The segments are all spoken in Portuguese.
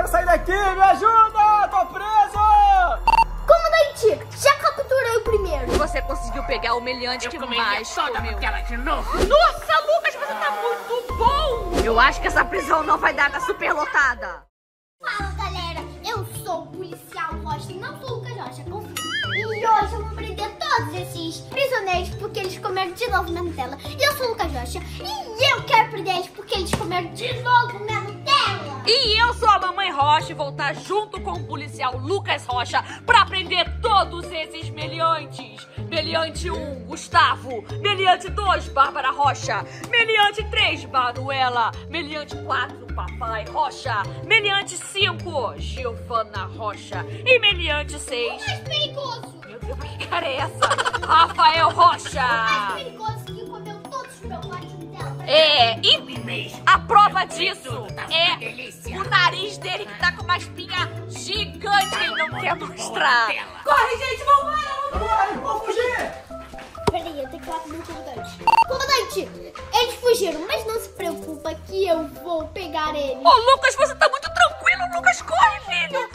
quero sair daqui, me ajuda! Tô preso! Comandante, já capturei o primeiro. Você conseguiu pegar o meliante que mais comeu. De novo. Nossa, Lucas, você tá muito bom! Eu acho que essa prisão não vai dar, tá super lotada. Fala, galera, eu sou o policial Rocha, não sou o Lucas Rocha, confia. E hoje eu vou prender todos esses prisioneiros porque eles comeram de novo minha Nutella. E eu sou o Lucas Rocha e eu quero prender eles porque eles comeram de novo minha Nutella. E eu sou a Mamãe Rocha e vou estar junto com o policial Lucas Rocha pra prender todos esses meliantes. Meliante 1, Gustavo. Meliante 2, Bárbara Rocha. Meliante 3, Manuela. Meliante 4, Papai Rocha. Meliante 5, Giovana Rocha. E meliante 6... Mais perigoso. Meu Deus, que cara é essa? Rafael Rocha. Mais perigoso que comeu todos os meus potes de Nutella. E a prova disso é o nariz dele que tá com uma espinha gigante que ele não quer mostrar. Corre, gente, vambora! Vou fugir! Peraí, eu tenho que falar com o meu comandante. Comandante, eles fugiram, mas não se preocupa que eu vou pegar eles. Ô, Lucas, você tá muito tranquilo. Lucas, corre, filho.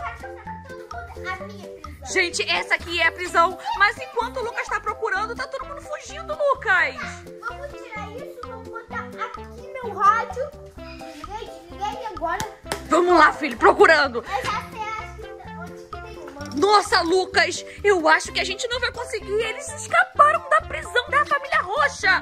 A minha prisão. Gente, essa aqui é a prisão. Mas enquanto o Lucas tá procurando, tá todo mundo fugindo, Lucas. Vamos tirar isso, vou botar aqui meu rádio. Desliguei agora. Vamos lá, filho, procurando. Eu já sei onde que tem uma. Nossa, Lucas, eu acho que a gente não vai conseguir. Eles escaparam da prisão da família Rocha.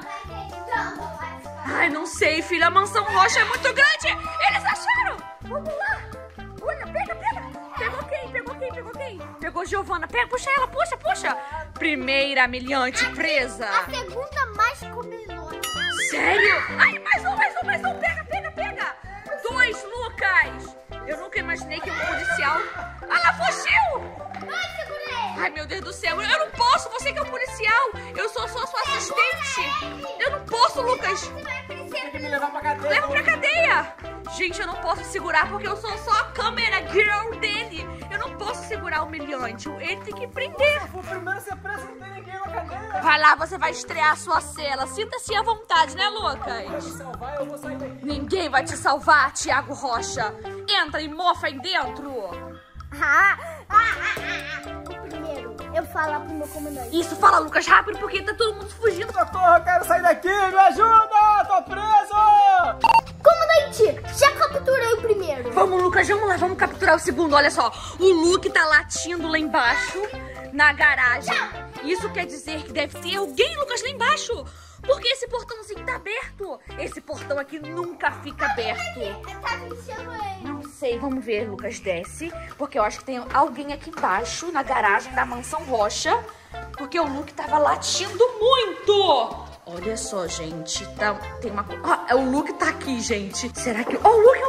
Ai, não sei, filho. A mansão Rocha é muito grande. Eles acharam. Vamos lá. Olha, pega. Pegou quem? Pegou Giovana. Pega, puxa ela, puxa. Primeira meliante presa. A segunda mais comilona. Sério? Ai, mais um. Pega. 2, Lucas. Eu nunca imaginei que um policial... Ela fugiu. Ai, segurei. Ai, meu Deus do céu. Eu não posso. Você que é um policial. Eu sou só sua assistente. Eu não posso, Lucas. Você vai aparecer. Tem que me levar pra cadeia. Leva pra cadeia. Gente, eu não posso segurar porque eu sou só a câmera girl dele. Eu não posso segurar o meliante. Ele tem que prender. Se eu for primeiro ser preso, não tem ninguém na cadeia. Vai lá, você vai estrear a sua cela. Sinta-se à vontade, né, Vai Lucas? me salvar, eu vou sair daqui. Ninguém vai te salvar, Thiago Rocha. Entra e mofa aí dentro. O primeiro, eu falar pro meu comandante. Isso, fala, Lucas, rápido, porque tá todo mundo fugindo. Socorro, eu quero sair daqui, me ajuda! Tô preso! Comandante, já capturei o primeiro. Vamos, Lucas, vamos lá, vamos capturar o segundo. Olha só, o Luke tá latindo lá embaixo, na garagem. Isso quer dizer que deve ter alguém, Lucas, lá embaixo. Porque esse portãozinho tá aberto. Esse portão aqui nunca fica aberto. Tá mexendo ele. Não sei, vamos ver, Lucas, desce. Porque eu acho que tem alguém aqui embaixo, na garagem da mansão Rocha. Porque o Luke tava latindo muito. Olha só, gente, tem uma... o Luke tá aqui, gente. Será que... o Luke!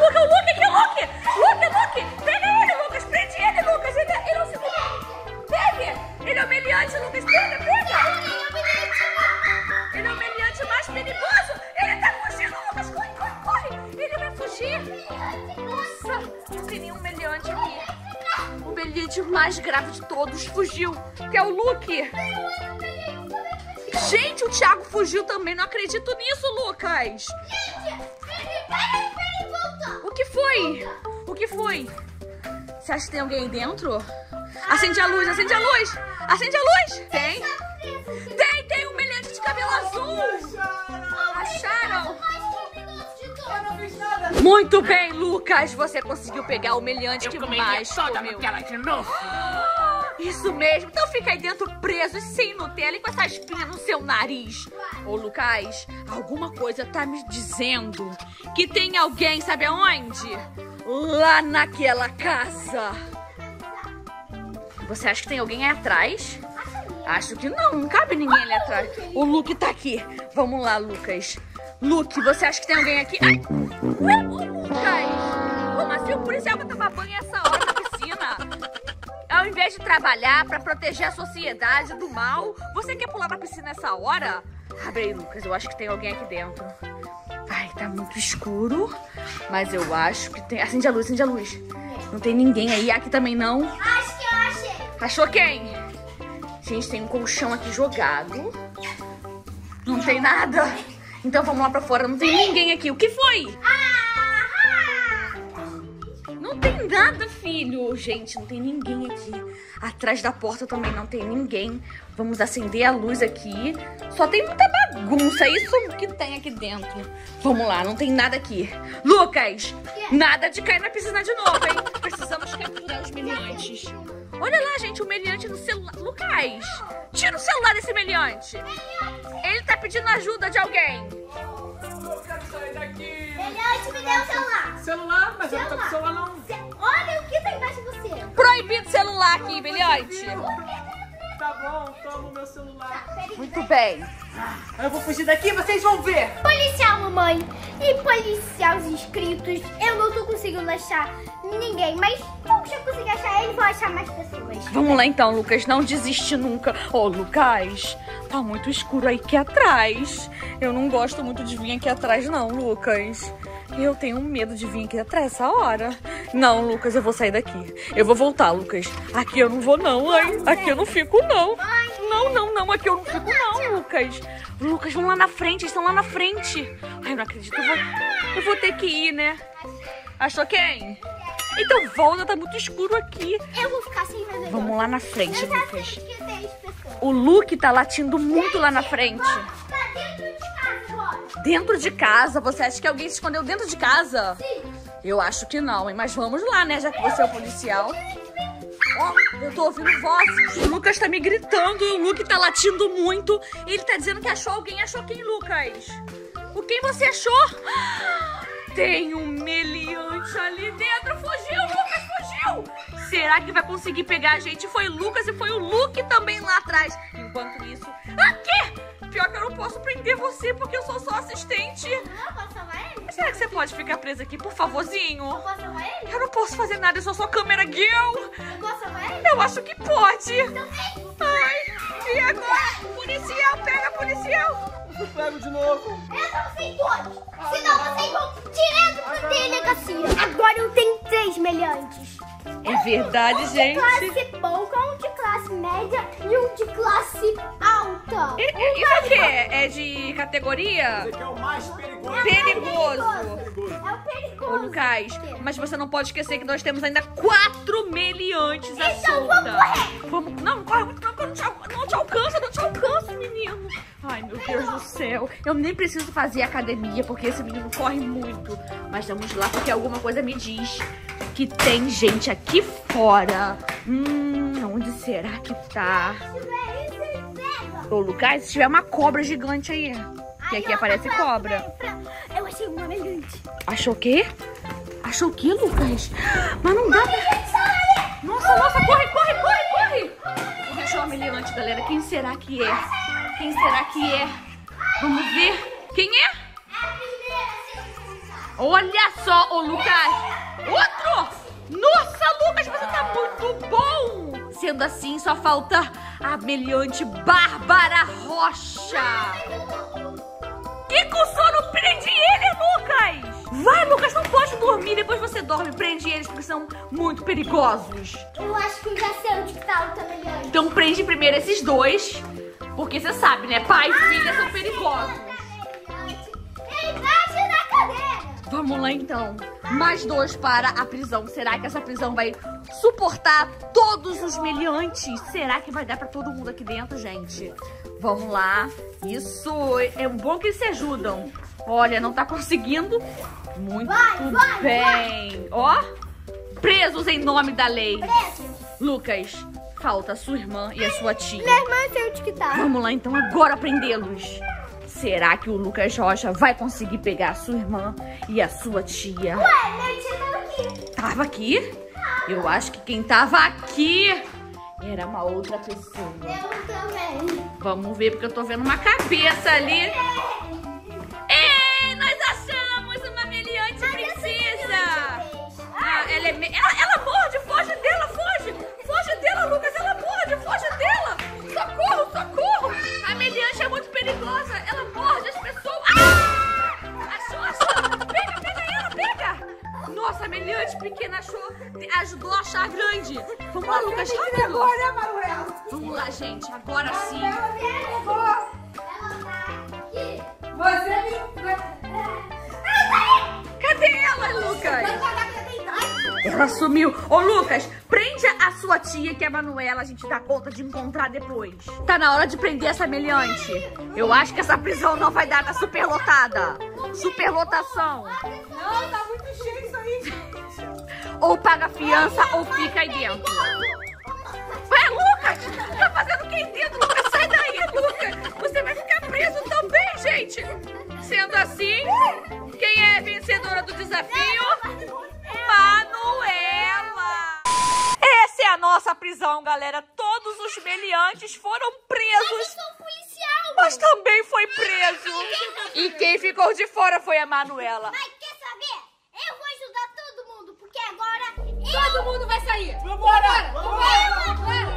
Pega ele, Lucas, prende ele, Lucas. Ele é o segundo... Pegue! Ele é o meliante, Lucas, pega! Ele é o meliante mais perigoso. Ele tá fugindo, Lucas, corre! Ele vai fugir. Nossa, não tem nenhum meliante aqui. O meliante mais grave de todos fugiu, que é o Luke. Gente, o Thiago fugiu também. Não acredito nisso, Lucas. O que foi? Você acha que tem alguém aí dentro? Acende a luz. Tem um meliante de cabelo azul. Acharam? Eu não fiz nada. Muito bem, Lucas. Você conseguiu pegar o meliante que mais comeu. De novo. Isso mesmo. Então fica aí dentro preso, sem Nutella e com essa espinha no seu nariz. Ô, Lucas, alguma coisa tá me dizendo que tem alguém, sabe aonde? Lá naquela casa. Você acha que tem alguém aí atrás? Acho que não cabe ninguém ali atrás. O Luke tá aqui. Vamos lá, Lucas. Luke, você acha que tem alguém aqui? Ai! Ué, ô, Lucas! Como assim o policial vai tomar banho essa hora na piscina? Ao invés de trabalhar pra proteger a sociedade do mal, você quer pular na piscina essa hora? Abre aí, Lucas. Eu acho que tem alguém aqui dentro. Ai, tá muito escuro. Mas eu acho que tem... Acende a luz. Não tem ninguém aí. Aqui também não. Acho que eu achei. Achou quem? Gente, tem um colchão aqui jogado. Não tem nada. Então vamos lá pra fora. Não tem ninguém aqui. O que foi? Não tem nada, filho. Gente, não tem ninguém aqui. Atrás da porta também não tem ninguém. Vamos acender a luz aqui. Só tem muita bagunça. Isso que tem aqui dentro. Vamos lá, não tem nada aqui. Lucas, nada de cair na piscina de novo, hein? Precisamos capturar os meliantes. Olha lá, gente, o meliante no celular. Lucas, tira o celular desse meliante. Ele tá pedindo ajuda de alguém. Eu quero sair daqui. Meliante, me dê o celular. Celular? Mas eu não tô com celular, não. Olha o que tem embaixo de você. Proibido celular aqui, meliante. Tá bom, toma o meu celular. Muito bem. Eu vou fugir daqui, vocês vão ver. Policial, mamãe, e policial os inscritos, eu não tô conseguindo achar ninguém, mas eu já consegui achar ele, vou achar mais pessoas. Vamos lá então, Lucas, não desiste nunca. Ô, Lucas, tá muito escuro aí aqui atrás. Eu não gosto muito de vir aqui atrás não, Lucas. Eu tenho medo de vir aqui atrás essa hora. Não, Lucas, eu vou sair daqui. Eu vou voltar, Lucas. Aqui eu não vou não, hein? Aqui eu não fico não. Não, aqui eu não fico não, Lucas. Lucas, vamos lá na frente, eles estão lá na frente. Ai, eu não acredito, eu vou ter que ir, né? Achou quem? Então volta, tá muito escuro aqui. Eu vou ficar sem fazer. Vamos lá na frente, Lucas. Lucas. Que tem pessoas. O Luke tá latindo muito lá na frente. Tá dentro de casa agora. Dentro de casa? Você acha que alguém se escondeu dentro de casa? Sim. Eu acho que não, hein? Mas vamos lá, né? Já que você é o policial. Ó, eu tô ouvindo vozes. O Lucas tá me gritando e o Luke tá latindo muito. Ele tá dizendo que achou alguém. Achou quem, Lucas? O quem você achou? Tem um meliante ali dentro. Fugiu, Lucas, fugiu. Será que vai conseguir pegar a gente? Foi o Lucas e foi o Luke também lá atrás. Enquanto isso... Aqui! Pior que eu não posso prender você porque eu sou só assistente. Não, posso salvar ele? Será que você pode ficar presa aqui, por favorzinho? Eu posso salvar ele? Eu não posso fazer nada, eu sou só câmera girl. Eu posso salvar ele? Eu acho que pode. Então vem. Ai, e agora? Policial, pega policial. Eu pego de novo. Eu não sei todos. Senão vocês vão direto pra delegacia. Agora eu tenho 3 meliantes. É verdade, Um de gente. classe pouca, um de classe média e um de classe alta. Isso aqui é de categoria? Esse aqui é o mais perigoso. Perigoso. É o perigoso. Ô, Lucas, mas você não pode esquecer que nós temos ainda 4 meliantes à Então, solta. vamos correr. Vamos... Não corre muito não, que eu não te alcanço, menino. Ai, meu Deus do céu. Eu nem preciso fazer academia, porque esse menino corre muito. Mas vamos lá, porque alguma coisa me diz que tem gente aqui fora. Onde será que tá? Ô, Lucas, se tiver uma cobra gigante aí. Que aqui aparece cobra. Eu achei uma meliante. Achou o quê? Achou o quê, Lucas? Mas não dá pra... Nossa, corre! Vou achar uma meliante, galera. Quem será que é? Vamos ver. Quem é? Olha só, ô Lucas. Outro! Nossa, Lucas, você tá muito bom. Sendo assim, só falta a meliante Bárbara Rocha. Que com sono prende ele, Lucas! Vai, Lucas, não pode dormir. Depois você dorme, prende eles, porque são muito perigosos. Eu acho que eu já sei onde tá o teu meliante. Então prende primeiro esses dois, porque você sabe, né? Pai e filha são perigosos. Embaixo da cadeira. Vamos lá, então. Mais 2 para a prisão. Será que essa prisão vai suportar todos os meliantes? Será que vai dar pra todo mundo aqui dentro, gente? Vamos lá. Isso. É bom que eles se ajudam. Olha, não tá conseguindo. Muito bem. Ó, presos em nome da lei. Lucas, falta a sua irmã e a sua tia. Minha irmã sei onde que tá. Vamos lá, então, agora prendê-los. Será que o Lucas Rocha vai conseguir pegar a sua irmã e a sua tia? Ué, minha tia tava aqui. Tava aqui? Eu acho que quem tava aqui era uma outra pessoa. Eu também. Vamos ver, porque eu tô vendo uma cabeça ali. Ei, nós achamos uma meliante princesa. Ela morde, foge dela, foge. Foge dela, Lucas, ela morde, foge dela. Socorro. A meliante é muito perigosa, ela morde as pessoas. Achou. Pega. Nossa, a meliante pequena ajudou a achar a grande. Vamos lá, Lucas, rápido. Vamos lá, gente, agora sim. Ela tá aqui. Cadê ela, Lucas? Ela sumiu. Ô, Lucas, prende a sua tia, que é a Manuela. A gente dá conta de encontrar depois. Tá na hora de prender essa meliante. Eu acho que essa prisão não vai dar, tá superlotada. Superlotação. Não, tá muito cheio isso aí. Ou paga fiança ou fica aí dentro. Vai, Lucas! Tá fazendo o que aí dentro? Lucas, sai daí, Lucas! Você vai ficar preso também, gente! Sendo assim, quem é a vencedora do desafio? Manuela! Essa é a nossa prisão, galera. Todos os meliantes foram presos. Eu sou policial. Mas também foi preso. E quem ficou de fora foi a Manuela. Mas quer saber? Eu vou ajudar todo mundo, porque agora Todo mundo vai sair. Vambora! Vambora! eu